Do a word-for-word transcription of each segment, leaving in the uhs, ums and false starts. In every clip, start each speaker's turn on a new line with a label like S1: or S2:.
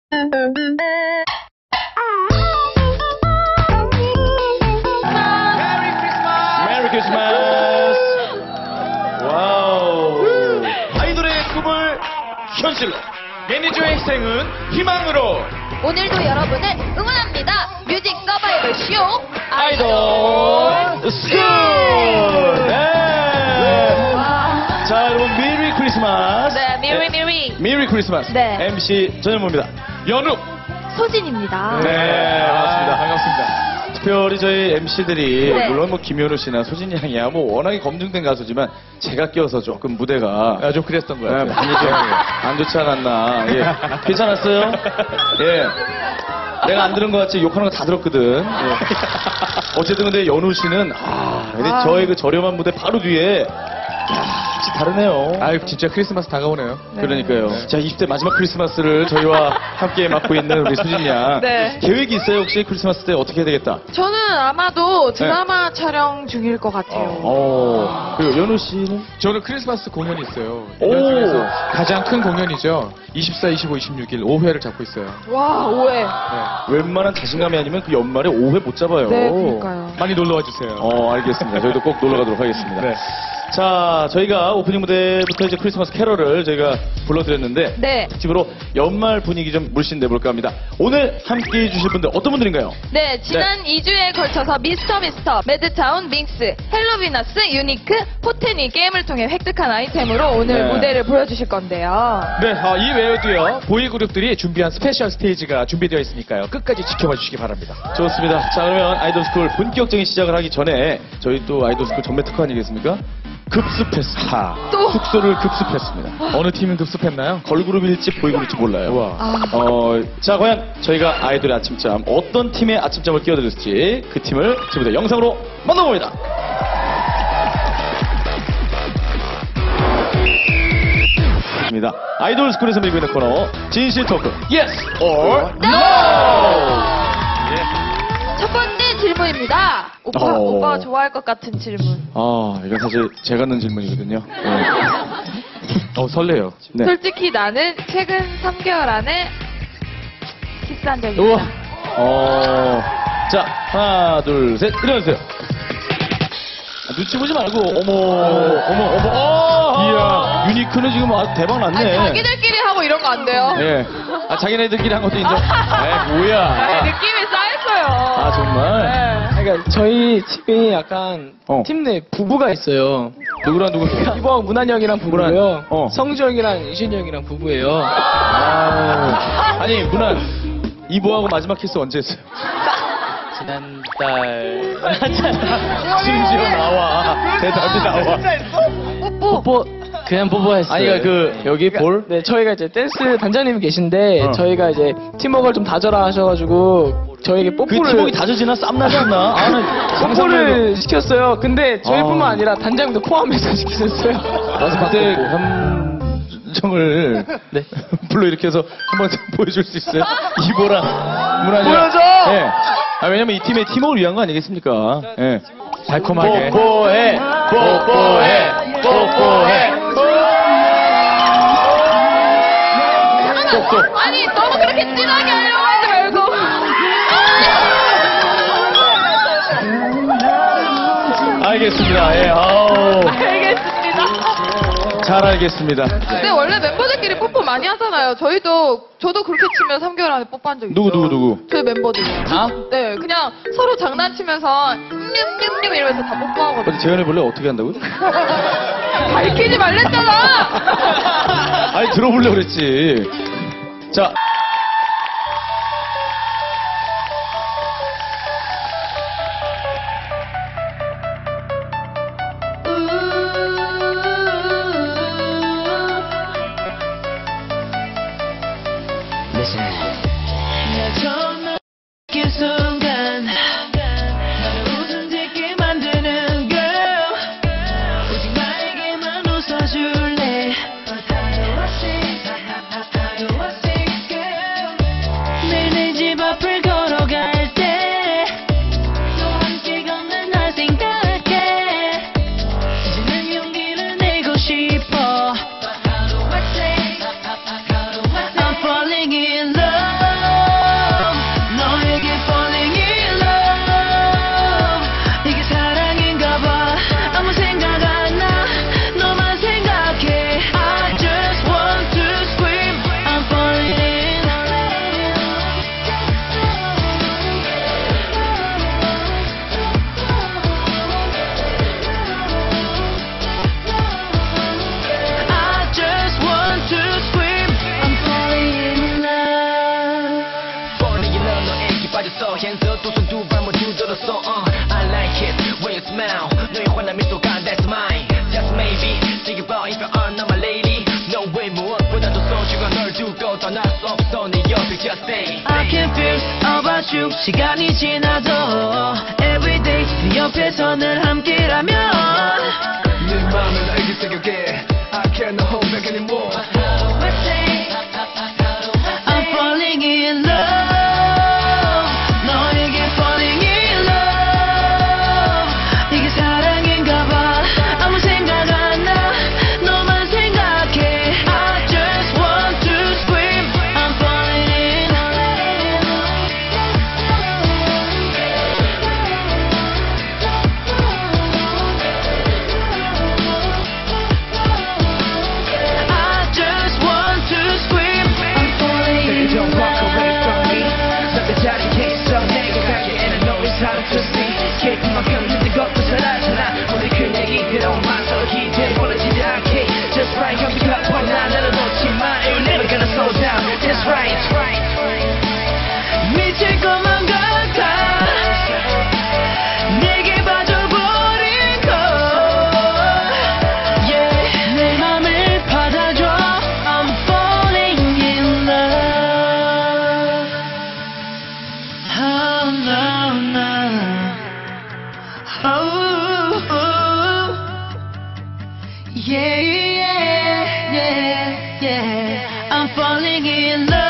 S1: 메리 크리스마스. 와우. 아이돌의 꿈을 현실로, 매니저의 희생은 희망으로.
S2: 오늘도 여러분을 응원합니다. 뮤직 서바이벌 쇼
S1: 아이돌 스쿨. 네. 자, 여러분 메리 크리스마스.
S2: 네, 미리 미리
S1: 메리 크리스마스.
S2: 네.
S1: 엠씨 전현무입니다. 연욱.
S2: 소진입니다.
S1: 네, 반갑습니다. 반갑습니다. 특별히 저희 엠씨들이
S2: 네.
S1: 물론 뭐 김현우 씨나 소진 양이야 뭐 워낙에 검증된 가수지만 제가 끼어서 조금 무대가
S3: 아, 좀 그랬던 것
S1: 네,
S3: 같아요.
S1: 많이 좀 안 좋지 않았나. 예. 괜찮았어요? 예. 내가 안 들은 것 같지 욕하는 거 다 들었거든. 예. 어쨌든 근데 연우 씨는 아, 근데
S2: 아.
S1: 저의 그 저렴한 무대 바로 뒤에 야, 진짜 다르네요.
S3: 아유, 진짜 크리스마스 다가오네요.
S1: 그러니까요. 자, 이십 대 마지막 크리스마스를 저희와 함께 맡고 있는 우리 수진 양.
S2: 네.
S1: 계획이 있어요? 혹시 크리스마스 때 어떻게 해야 되겠다?
S4: 저는 아마도 드라마 촬영 중일 것 같아요.
S1: 어. 그리고 연우 씨는?
S3: 저는 크리스마스 공연이 있어요.
S1: 오.
S3: 일 년 중에서 가장 큰 공연이죠. 이십사, 이십오, 이십육 일 오 회를 잡고 있어요.
S4: 와, 오해.
S3: 네.
S1: 웬만한 자신감이 아니면 그 연말에 오 회 못 잡아요.
S4: 네, 그러니까요.
S3: 많이 놀러와 주세요.
S1: 어, 알겠습니다. 저희도 꼭 놀러 가도록 하겠습니다.
S3: 네.
S1: 자, 저희가 오프닝 무대부터 이제 크리스마스 캐럴을 저희가 불러드렸는데.
S2: 네.
S1: 특집으로 연말 분위기 좀 물씬 내볼까 합니다. 오늘 함께 해주실 분들 어떤 분들인가요?
S2: 네, 지난 이 주에 걸쳐서 미스터 미스터, 매드타운, 밍스, 헬로비너스, 유니크, 포텐이 게임을 통해 획득한 아이템으로 오늘
S1: 네.
S2: 무대를 보여주실 건데요.
S3: 네, 어, 이 외에도요, 보이그룹들이 준비한 스페셜 스테이지가 준비되어 있으니까요. 끝까지 지켜봐 주시기 바랍니다.
S1: 좋습니다. 자, 그러면 아이돌스쿨 본격적인 시작을 하기 전에 저희 또 아이돌스쿨 전매 특허 아니겠습니까? 급습했습니다.
S2: 또?
S1: 숙소를 급습했습니다.
S3: 어느 팀은 급습했나요?
S1: 걸그룹일지 보이그룹일지 몰라요.
S3: 우와.
S2: 아,
S1: 어, 자, 과연 저희가 아이돌의 아침잠 어떤 팀의 아침잠을 끼워드릴지 그 팀을 지금부터 영상으로 만나봅니다. 입니다. 아이돌 스쿨에서 밀고 있는 코너 진실 토크 Yes or No.
S2: 첫 번째 질문입니다. 오빠,
S1: 어.
S2: 오빠가 좋아할 것 같은 질문.
S1: 아, 이건 사실 제가 넣은 질문이거든요. 네.
S3: 어, 설레요.
S1: 네.
S2: 솔직히 나는 최근 삼 개월 안에 키스한 적이
S1: 우와.
S2: 있다.
S1: 어, 자, 하나, 둘, 셋, 일어나세요. 아, 눈치 보지 말고, 어머, 어머, 어머, 어! 이야, 유니크는 지금 아주 대박 났네.
S2: 아니, 자기들끼리 하고 이런 거 안 돼요.
S1: 예. 아, 자기네들끼리 한 것도 인정. 에 뭐야.
S2: 아니, 느낌이 쌓였어요.
S1: 아, 정말?
S2: 네.
S5: 그러니까 저희 팀이 약간
S1: 어.
S5: 팀 내 부부가 있어요.
S1: 누구랑 누구?
S5: 이번 문한 형이랑 부부고요.
S1: 어.
S5: 성주 형이랑 이신 형이랑 부부예요.
S1: 아, 아니, 문안. 이보하고 마지막 키스 언제 했어요?
S5: 지난달
S1: 심지어 나와. 대답이 나와.
S2: 뽀뽀.
S5: 뽀뽀 그냥 뽀뽀했어요.
S1: 아니, 그러니까 그, 여기 볼?
S5: 네, 저희가 이제 댄스 단장님이 계신데
S1: 어.
S5: 저희가 이제 팀워크를 좀 다져라 하셔가지고 저에게
S1: 그
S5: 뽀뽀를
S1: 팀워크 다져지나 쌈나지 않나? 아, 나 상상만 해도.
S5: 뽀뽀를 시켰어요. 근데 저희뿐만
S1: 아.
S5: 아니라 단장님도 포함해서 시키셨어요.
S1: 와서 그때 감정을
S5: 네.
S1: 불러일으켜서 한번 보여줄 수 있어요? 이보라 문화냐
S5: 보여줘!
S1: 예. 아, 왜냐면 이 팀의 팀워크를 위한 거 아니겠습니까? 예.
S3: 달콤하게.
S1: 뽀뽀해 뽀뽀해 뽀뽀해 똑똑.
S2: 아니, 너무 그렇게 진하게 하려고 하지 말고.
S1: 알겠습니다. 예. 아우.
S2: 알겠습니다.
S1: 잘 알겠습니다.
S4: 근데 원래 멤버들끼리 뽀뽀 많이 하잖아요. 저희도, 저도 그렇게 치면 삼 개월 안에 뽀뽀한 적 있어요.
S1: 누구 누구 누구?
S4: 저희 멤버들.
S1: 다?
S4: 네, 그냥 서로 장난치면서 냠냠냠 이러면서 다 뽀뽀하거든요.
S1: 어디 재현해 볼래? 어떻게 한다고요?
S4: 밝히지 말랬잖아!
S1: 아니 들어보려고 그랬지. 자.
S6: 그 순간 나를 웃음 짓게 만드는 girl 오직 나에게만 웃어줄래 매일 내 집 앞을 걸어갈 때 너와 함께 걷는 날 생각해 이제는 용기를 내고 싶어 I'm falling in love
S7: hands up 두 손 두 발 모두 들었어 uh, I like it when you smile 너의 환한 미소가 that's mine just maybe 지금 봐 if you are not my lady no way 무엇보다도 소중한 널 두고 떠날 수 없어 내 옆에 just stay
S6: I can feel about you 시간이 지나도 everyday 네 옆에서 늘 함께라면
S7: 네 맘을 알게 새겨게 I cannot hold back anymore
S6: I'm falling in love 너에게 falling in love 이게 사랑인가봐 아무 생각 안 나 너만 생각해 I just want to scream I'm falling in I just want to scream I'm falling in
S7: Don't walk away from me
S6: love
S7: 넌 자극했어 내게 가게 and I know it's hard to see 계획만큼 힘든 것도 잘하잖아 오늘 그 얘기들은 마저 기대를 벌어지지 않게 Just right 경비가 뻔나 나를 놓지 마 You're never gonna slow down That's right
S6: 미칠 것만 같아 내게 빠져버린 걸 yeah. 내 맘을 받아줘 I'm falling in love Oh no no Oh, oh. Yeah yeah yeah yeah I'm falling in love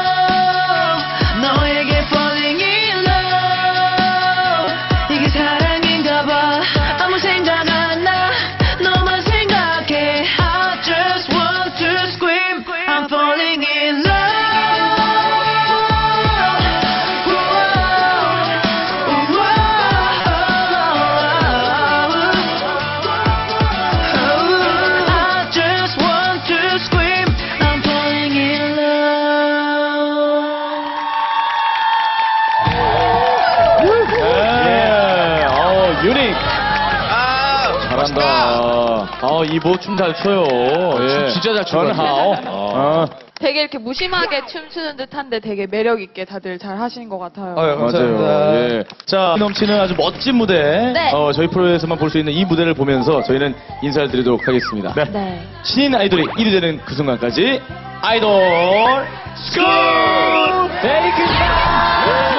S6: 너에게 falling in love 이게 사랑인가봐 아무 생각 안 나 너만 생각해 I just want to scream I'm falling in love I just want to scream I'm falling in love
S1: 네. 어, 유닉. 잘한다. 아, 이보 춤 잘 춰요. 예.
S3: 진짜 잘 추는 것
S1: 전하오.
S3: 같아요.
S1: 어.
S4: 되게 이렇게 무심하게 춤추는 듯한데 되게 매력 있게 다들 잘 하시는 것 같아요.
S3: 아유, 감사합니다.
S1: 맞아요. 예. 자, 넘치는 아주 멋진 무대.
S2: 네.
S1: 어, 저희 프로에서만 볼 수 있는 이 무대를 보면서 저희는 인사를 드리도록 하겠습니다. 네.
S2: 네.
S1: 신인 아이돌이 일 위 되는 그 순간까지 아이돌 스쿨! 메리 크리스마스!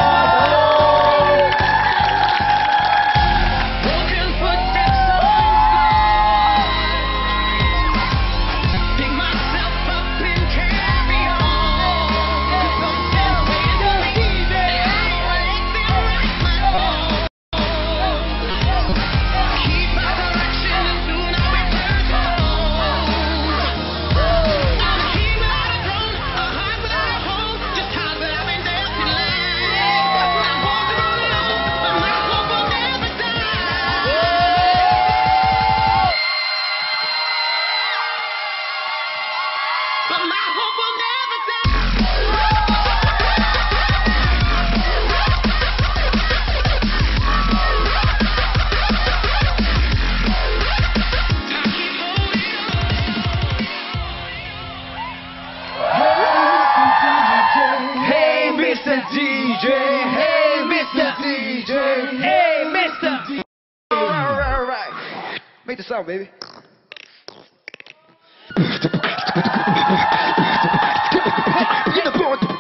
S7: Hey Mister D J Hey Mister D J Hey Mister D J Alright, alright Make the sound, baby. Get the board.